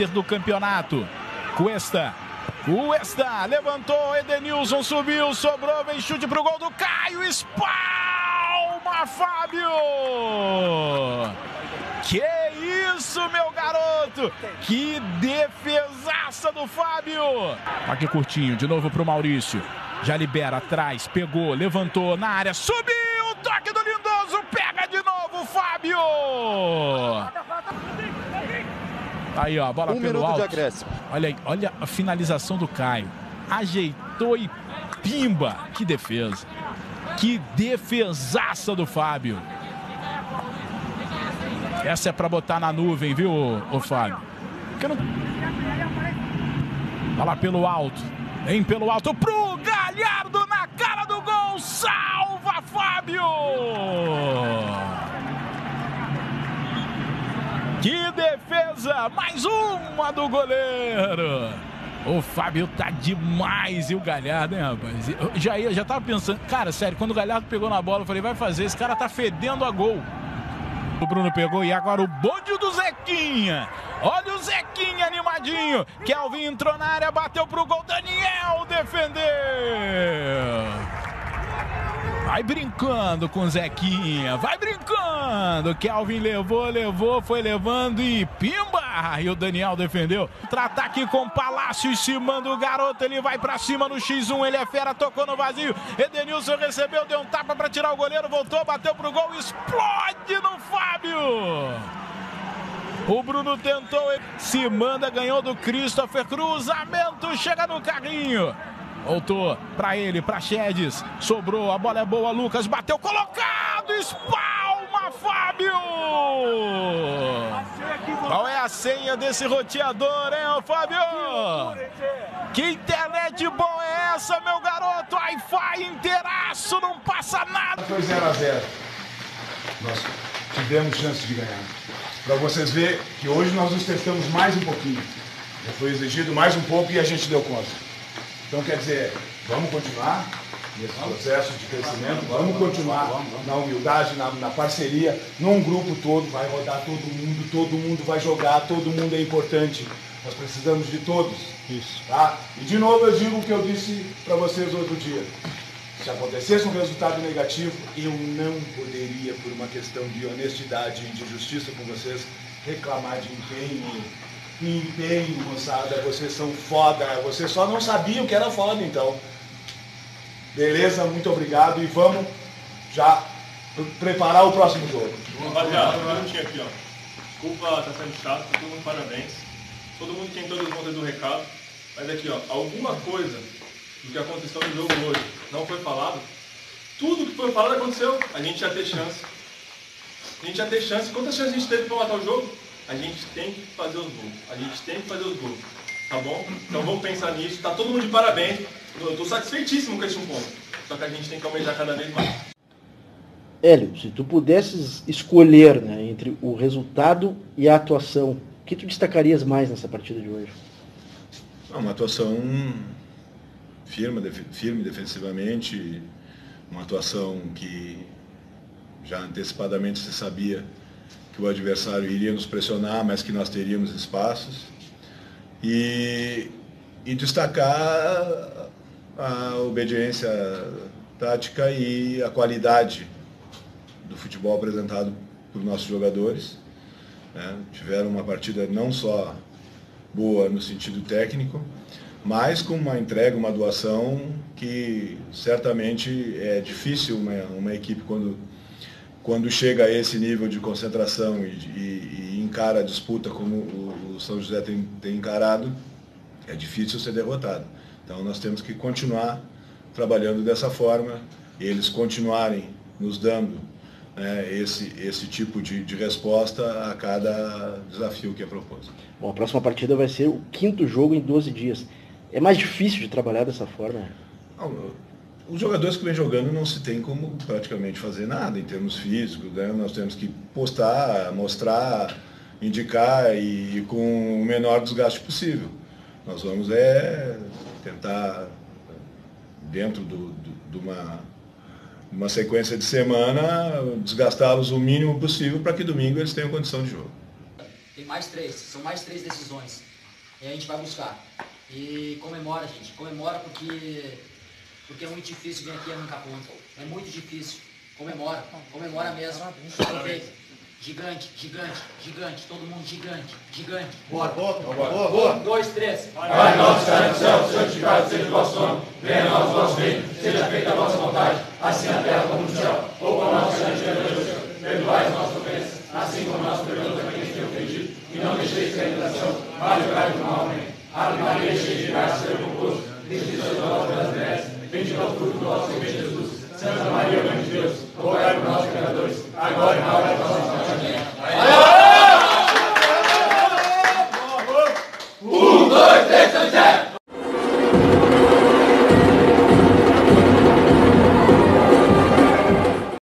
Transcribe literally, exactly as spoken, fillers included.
líder do campeonato. Cuesta. Cuesta. Levantou. Edenilson subiu. Sobrou. Vem chute pro gol do Caio. Espalma, Fábio. Que isso, meu garoto! Que defesaça do Fábio! Aqui curtinho, de novo pro Maurício. Já libera atrás, pegou, levantou na área, subiu! Toque do Lindoso, pega de novo o Fábio! Aí, ó, bola um pelo alto. De acréscimo. Olha aí, olha a finalização do Caio. Ajeitou e pimba! Que defesa! Que defesaça do Fábio! Essa é para botar na nuvem, viu, ô, ô Fábio? Não... Vai lá pelo alto. Vem pelo alto pro Galhardo na cara do gol. Salva, Fábio! Que defesa! Mais uma do goleiro. O Fábio tá demais. E o Galhardo, hein, rapaz? Eu já, ia, já tava pensando... Cara, sério, quando o Galhardo pegou na bola, eu falei, vai fazer. Esse cara tá fedendo a gol. O Bruno pegou e agora o bonde do Zequinha. Olha o Zequinha animadinho. Kelvin entrou na área, bateu pro gol. Daniel defendeu. Vai brincando com o Zequinha. Vai brincando. Kelvin levou, levou, foi levando e pimba. E o Daniel defendeu. Contra-ataque com Palácio em cima do garoto. Ele vai pra cima no xis um. Ele é fera, tocou no vazio. Edenilson recebeu, deu um tapa pra tirar o goleiro. Voltou, bateu pro gol. Explode no Fábio. O Bruno tentou. Se manda, ganhou do Christopher. Cruzamento, chega no carrinho. Voltou pra ele, pra Chedes. Sobrou, a bola é boa. Lucas bateu, colocado. Espalma, Fábio. Qual é a senha desse roteador, hein, ô Fábio? Que internet boa é essa, meu garoto? Wi-Fi inteiraço, não passa nada. Foi zero a zero. Nós tivemos chance de ganhar. Para vocês verem que hoje nós nos testamos mais um pouquinho. Já foi exigido mais um pouco e a gente deu conta. Então, quer dizer, vamos continuar nesse processo de crescimento, vamos continuar na humildade, na, na parceria, num grupo todo, vai rodar todo mundo, todo mundo vai jogar, todo mundo é importante. Nós precisamos de todos. Isso. Tá? E de novo eu digo o que eu disse para vocês outro dia. Se acontecesse um resultado negativo, eu não poderia, por uma questão de honestidade e de justiça com vocês, reclamar de empenho. Empenho, moçada, vocês são foda, vocês só não sabiam que era foda, então. Beleza, muito obrigado e vamos já preparar o próximo jogo. Rapaziada, um minutinho aqui, ó. Desculpa, tá sendo chato, todo mundo parabéns. Todo mundo tem todas as contas do recado. Mas aqui, ó, alguma coisa do que aconteceu no jogo hoje não foi falado. Tudo que foi falado aconteceu. A gente ia ter chance. A gente ia ter chance. Quantas chances a gente teve pra matar o jogo? A gente tem que fazer os gols. A gente tem que fazer os gols. Tá bom? Então vamos pensar nisso. Tá todo mundo de parabéns. Eu tô satisfeitíssimo com esse um ponto. Só que a gente tem que almejar cada vez mais. Hélio, se tu pudesses escolher, né, entre o resultado e a atuação, o que tu destacarias mais nessa partida de hoje? Uma atuação firme, firme defensivamente. Uma atuação que já antecipadamente se sabia que o adversário iria nos pressionar, mas que nós teríamos espaços. E, e destacar a obediência tática e a qualidade do futebol apresentado por nossos jogadores. Né? Tiveram uma partida não só boa no sentido técnico, mas com uma entrega, uma doação que certamente é difícil uma, uma equipe quando Quando chega a esse nível de concentração e, e, e encara a disputa como o, o São José tem, tem encarado, é difícil ser derrotado. Então nós temos que continuar trabalhando dessa forma, eles continuarem nos dando, né, esse, esse tipo de, de resposta a cada desafio que é proposto. Bom, a próxima partida vai ser o quinto jogo em doze dias. É mais difícil de trabalhar dessa forma? Não, os jogadores que vêm jogando não se tem como praticamente fazer nada em termos físicos, né? Nós temos que postar, mostrar, indicar e com o menor desgaste possível. Nós vamos é, tentar, dentro do, do, de uma, uma sequência de semana, desgastá-los o mínimo possível para que domingo eles tenham condição de jogo. Tem mais três, são mais três decisões. e a gente vai buscar. E comemora, gente, comemora porque, porque é muito difícil vir aqui e arrancar ponto. É muito difícil. Comemora, comemora mesmo. Aproveita. Gigante, gigante, gigante, todo mundo gigante, gigante. Bora, bora, bora, bora. Um, dois, três. Pai nosso que está no céu, santificado seja o vosso nome. Venha a nós o vosso reino, seja feita a vossa vontade, assim na terra como no céu. O pão nosso que nos dai hoje, perdoai as nossas ofensas, assim como nós perdoamos a quem nos tem ofendido. E não deixeis cair em tentação, mas livrai do mal. Amém. Ave Maria, cheia de graça, Senhor é convosco. Bendita sois vós pelas mulheres, bendito é o fruto do vosso ventre, Jesus. Santa Maria, Mãe de Deus,